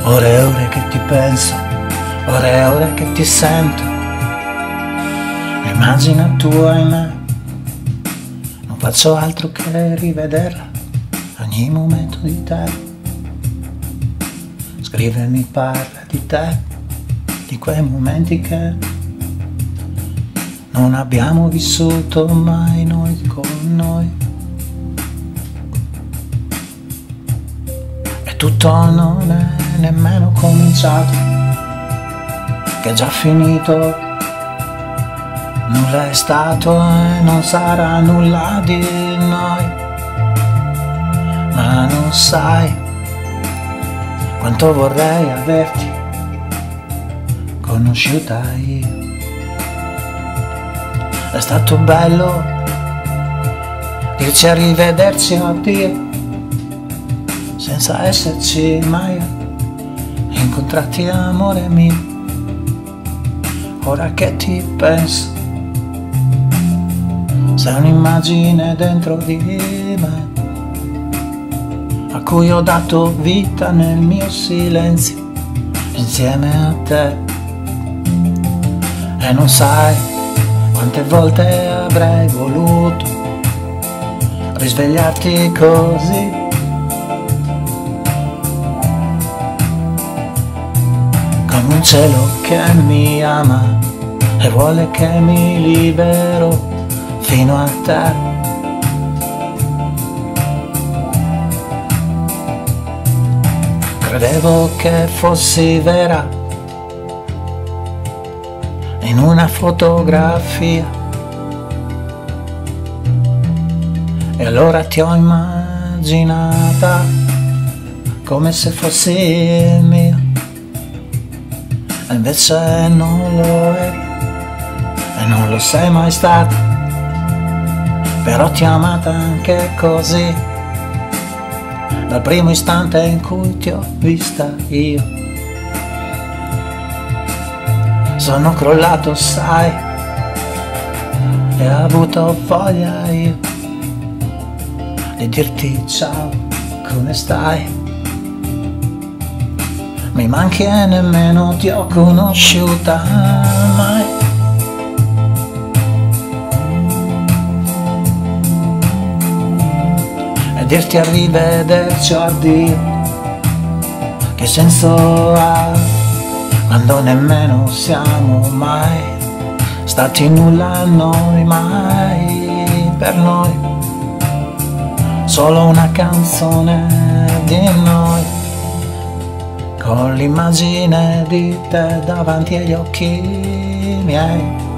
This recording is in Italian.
Ore e ore che ti penso, ore e ore che ti sento. Immagina tu e me, non faccio altro che rivederla ogni momento di te. Scrive e mi parla di te, di quei momenti che non abbiamo vissuto mai noi con noi. E tutto non è nemmeno cominciato, che è già finito. Nulla è stato e non sarà nulla di noi. Ma non sai quanto vorrei averti conosciuta io. È stato bello dirci arrivederci e addio, senza esserci mai incontrati, amore mio. Ora che ti penso, sei un'immagine dentro di me, a cui ho dato vita nel mio silenzio, insieme a te. E non sai quante volte avrei voluto risvegliarti così, come un cielo che mi ama e vuole che mi libero fino a te. Credevo che fossi vera in una fotografia, e allora ti ho immaginata come se fossi mia, e invece non lo eri e non lo sei mai stata. Però ti ho amata anche così, dal primo istante in cui ti ho vista io. Sono crollato, sai, e ho avuto voglia io di dirti ciao, come stai? Mi manchi e nemmeno ti ho conosciuta mai. E dirti arrivederci o addio, che senso ha quando nemmeno siamo mai stati nulla noi, mai per noi, solo una canzone di noi, con l'immagine di te davanti agli occhi miei.